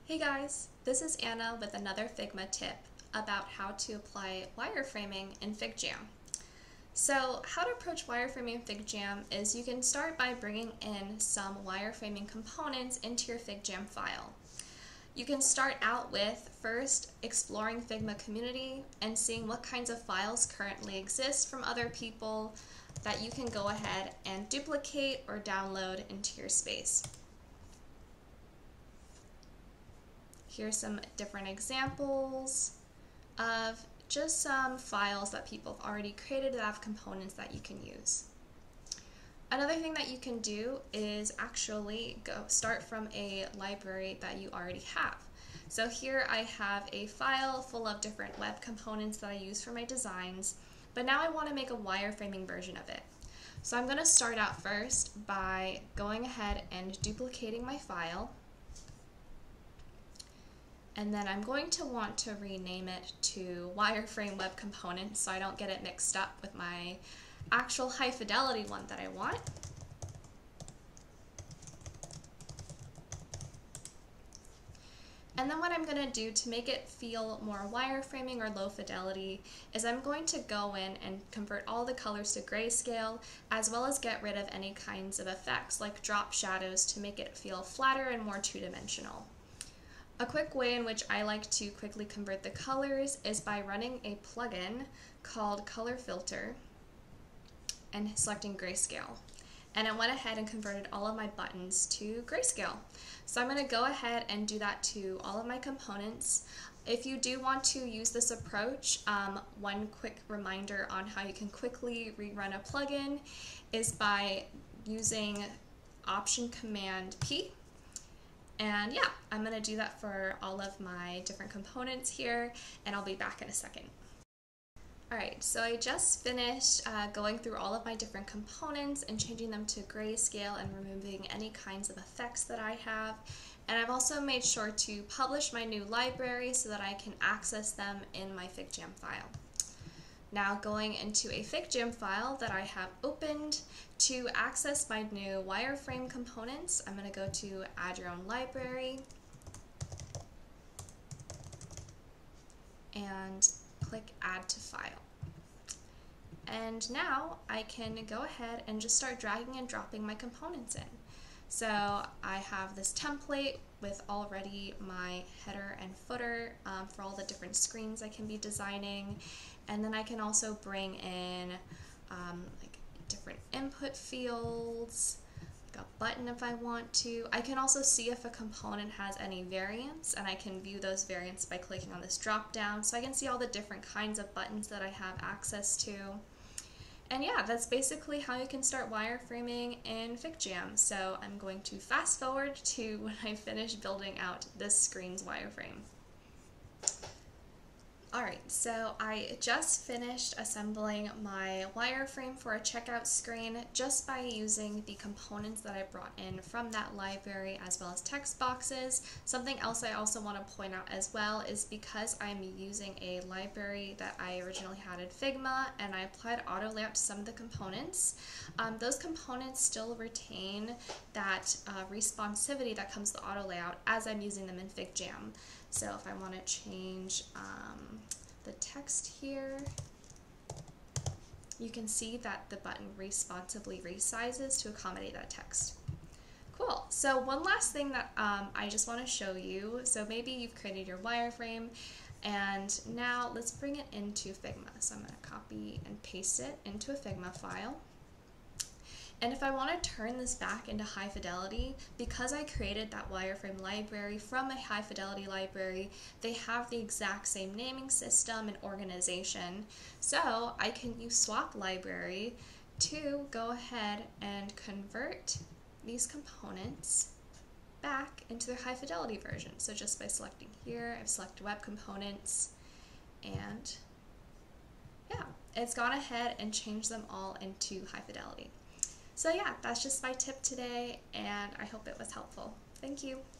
Hey guys, this is Anna with another Figma tip about how to apply wireframing in FigJam. So how to approach wireframing in FigJam is you can start by bringing in some wireframing components into your FigJam file. You can start out with first exploring Figma Community and seeing what kinds of files currently exist from other people that you can go ahead and duplicate or download into your space. Here's some different examples of just some files that people have already created that have components that you can use. Another thing that you can do is actually start from a library that you already have. So here I have a file full of different web components that I use for my designs, but now I want to make a wireframing version of it. So I'm going to start out first by going ahead and duplicating my file. And then I'm going to want to rename it to wireframe web components so I don't get it mixed up with my actual high fidelity one that I want. And then what I'm going to do to make it feel more wireframing or low fidelity is I'm going to go in and convert all the colors to grayscale, as well as get rid of any kinds of effects like drop shadows to make it feel flatter and more two-dimensional. A quick way in which I like to quickly convert the colors is by running a plugin called Color Filter and selecting grayscale. And I went ahead and converted all of my buttons to grayscale. So I'm going to go ahead and do that to all of my components. If you do want to use this approach, one quick reminder on how you can quickly rerun a plugin is by using Option Command P. And yeah, I'm going to do that for all of my different components here, and I'll be back in a second. Alright, so I just finished going through all of my different components and changing them to grayscale and removing any kinds of effects that I have. And I've also made sure to publish my new library so that I can access them in my FigJam file. Now going into a FigJam file that I have opened, to access my new wireframe components, I'm going to go to Add Your Own Library and click Add to File. And now I can go ahead and just start dragging and dropping my components in. So I have this template with already my header and footer for all the different screens I can be designing. And then I can also bring in like different input fields, like a button if I want to. I can also see if a component has any variants, and I can view those variants by clicking on this drop down. So I can see all the different kinds of buttons that I have access to. And yeah, that's basically how you can start wireframing in FigJam. So I'm going to fast forward to when I finish building out this screen's wireframe. Alright, so I just finished assembling my wireframe for a checkout screen just by using the components that I brought in from that library, as well as text boxes. Something else I also want to point out as well is because I'm using a library that I originally had in Figma and I applied auto layout to some of the components, those components still retain that responsivity that comes with auto layout as I'm using them in FigJam. So if I want to change the text here, you can see that the button responsively resizes to accommodate that text. Cool. So one last thing that I just want to show you. So maybe you've created your wireframe and now let's bring it into Figma. So I'm going to copy and paste it into a Figma file. And if I want to turn this back into high fidelity, because I created that wireframe library from a high fidelity library, they have the exact same naming system and organization. So I can use swap library to go ahead and convert these components back into their high fidelity version. So just by selecting here, I've selected web components, and yeah, it's gone ahead and changed them all into high fidelity. So yeah, that's just my tip today, and I hope it was helpful. Thank you.